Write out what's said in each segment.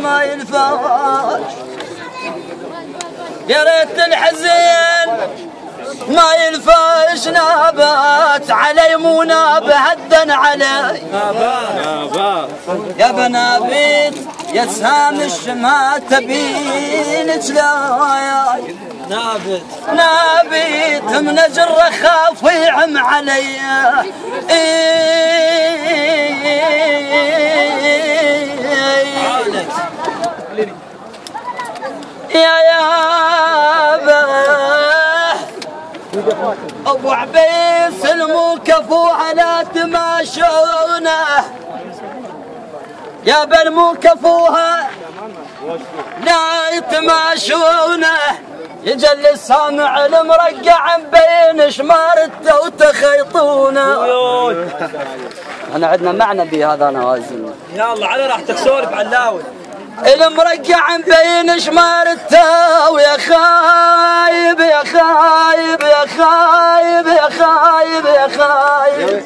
ما ينفعش، يا ريت الحزين ما ينفعش نابت علي مو ناب هدا علي يا بنابيت يا سهام الشمات تبين جلاي نابت من اجر خاف ويعم علي يا ابو عبيس الموكفو على تماشونه يا بن موكفوها لا يتماشونه يجل السامع المرقع بين شمارته وتخيطونه. انا عندنا معنى بهذا نوازل. يلا على راحتك سولف علاوي. المرقع بين شمارته ويا خايب يا خايب يا خايب يا خايب يا خايب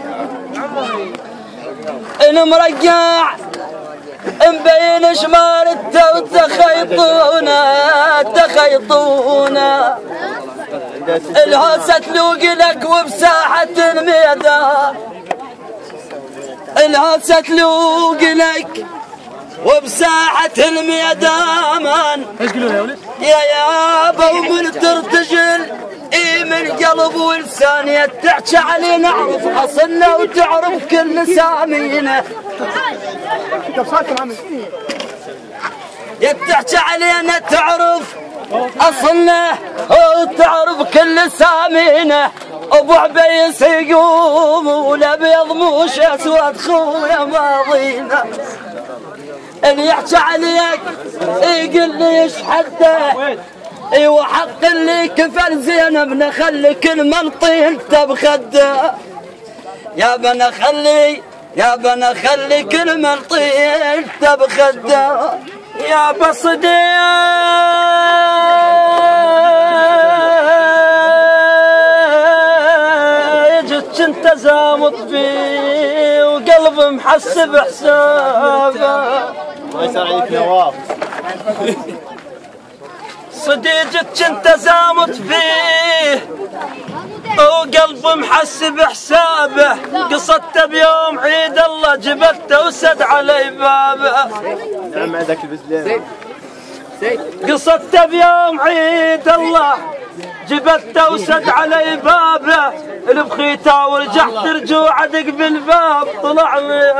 المرقع مبين شمارته وتخيطونه الهوسة تلوق لك وبساحة الميدان الهوسة تلوق لك وبساحة الميدان يا يابا ومن ترتجل من قلب ولسان تحكي علي نعرف اصلنا وتعرف كل سامينا تحكي علينا تعرف اصلنا وتعرف كل سامينا ابو عبيس يقوم والابيض موش اسود خويا ماضينا اللي يحكي عليك يقول لي ايش حده ايوه حق اللي كفل زينب نخلي كل ملطي انت بخده يا بنا خلي كل ملطي انت بخده يا بصديق جيت انت زامط فيه وقلب محسب حسابه ما يصير عليك نواف صديقك انت زامط فيه وقلب محسب حسابه قصدته بيوم عيد الله جبته وسد علي بابه نعم عندك البزلين قصدته بيوم عيد الله جبته وسد علي بابه البخيته ورجعت رجوع ادق بالباب طلع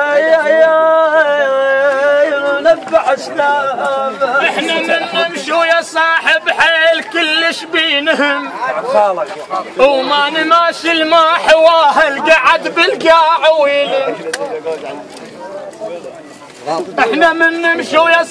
نبع سلامه احنا من نمشوا يا صاحب حيل كلش بينهم وما نماشي الماء حواه القعد بالقاع ويلي احنا من نمشوا يا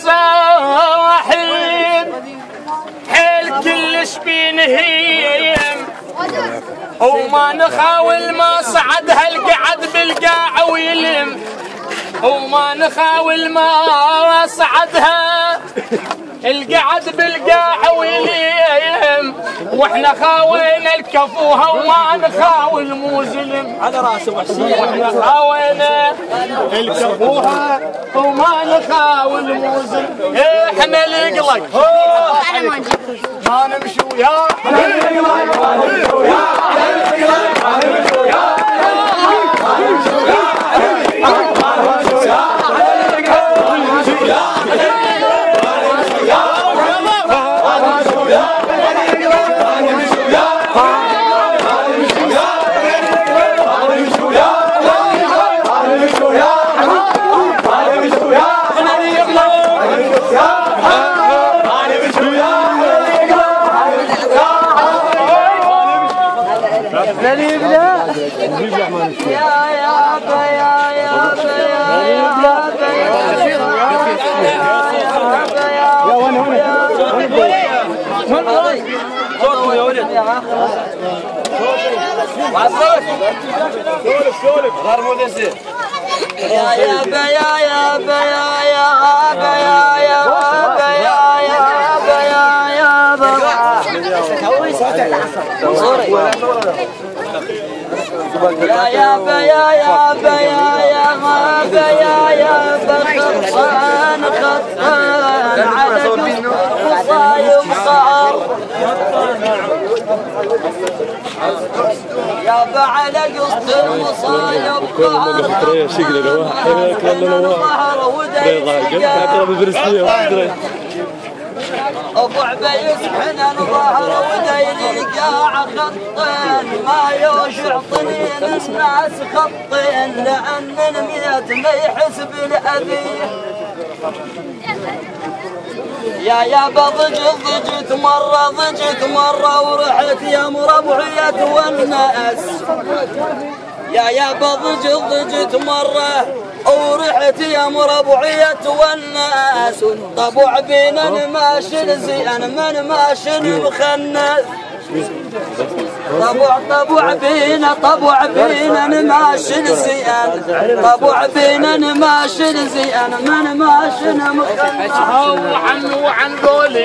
صاحب حيل كلش بينهم وما نخاول ما صعد هالقعد بالقاع ويلم وما نخاول ما صعدها القعد بالقاع ويلم واحنا خاوينا الكفوها وما نخاول مو زلم على راسه وحسين واحنا خاوينا الكفوها وما نخاول مو زلم احنا القلق ما نمشي وياه احنا القلق ما نمشي وياه ما نمشي وياه ما نمشي وياه سولف غير مدسي يا با يا با يا با يا با يا با يا با يا با يا با خطان يا بعد قصد المصايب ظهر وديك ابو عبيس حنان ظهر ودين القاع خطين ما يوشع طنين الناس خطين لان الميت ما يحسب الابيه يا ضجت مرة ورحت يا مربعية والناس يا ضجت مرة ورحت يا مربعية والناس طبع بينا ماشي زين من ماشي مخنث طبع بينا ماشي زين طبع بينا ماشي زين من ماشي مخنث وعن قولي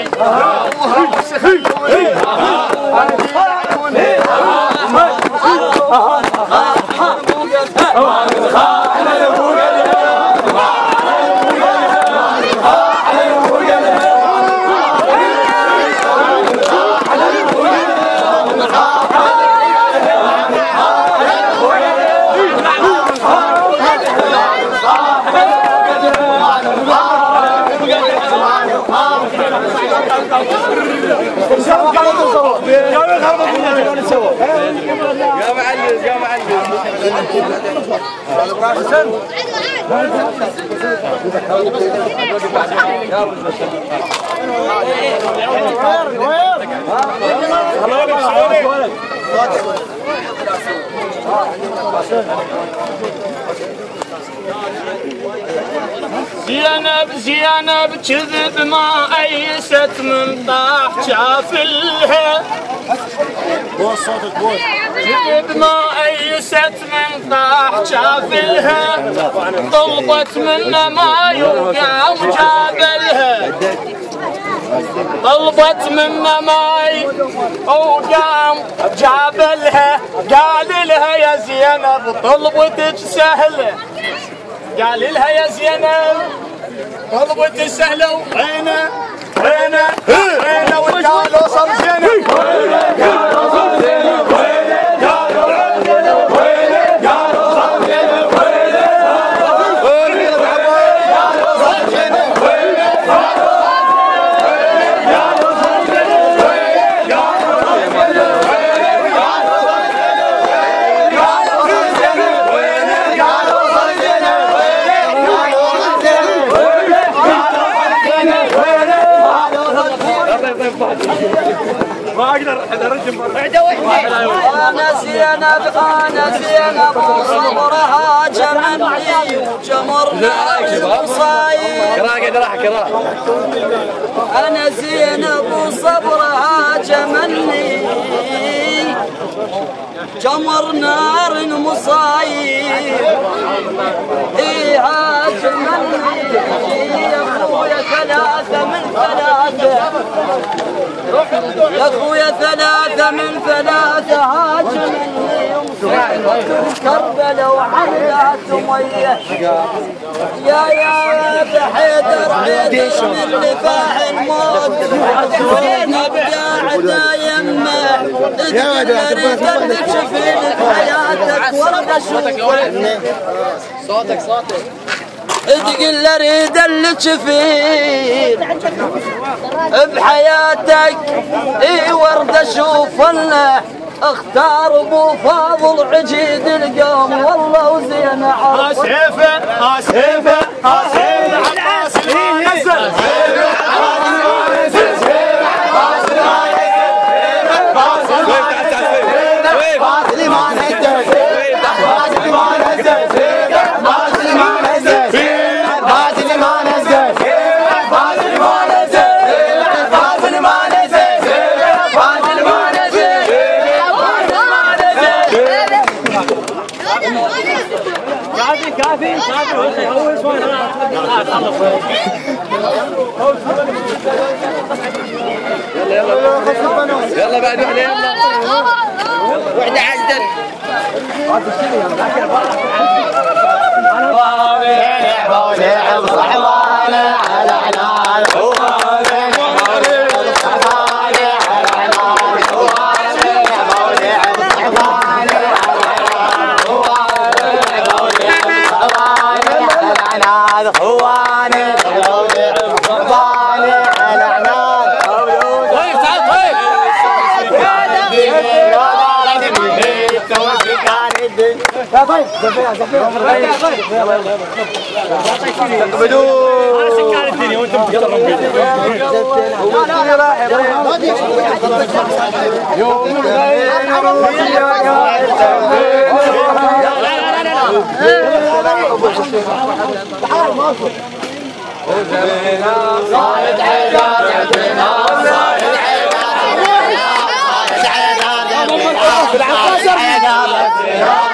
يا معلم زينب كذب ما أيست من طاح شافلها كذب ما أيست من طاح شافلها طلبت منه ما يوقع وجابلها طلبت منه ماي وقام جابلها قال لها يا زينب طلبتك سهله قال لها يا زينب طلبتك سهله وعينه وقالوا صار زينب قالوا صار زينب ما اقدر ارجم انا زينب وصبرها جمني وجمرنا المصايب انا زينب وصبرها جمني جمر نار المصايب ايها جمني يا اخويا ثلاثة من ثلاثة يا اخويا ثلاثة من ثلاثة هاجمني كربلة وحملات مية يا بحيدر عيدر من لفاح الموت ابداع يمه تقدر تشوفين بحياتك ورا اشوفك صوتك تقل اريد اللي تشوفين بحياتك اي ورد اشوف الله اختار ابو فاضل عجيد القوم والله وزين عرف اسيفه عباس ما نزل كافي اول شوي يلا بعد وحده يلا وحده عزت هذا اخواني ضاني على عنان طيب تعال طيب لا طيب زفير انا سكر الدنيا وانتم تقلبون يوم صايد حيدر صايد حيدر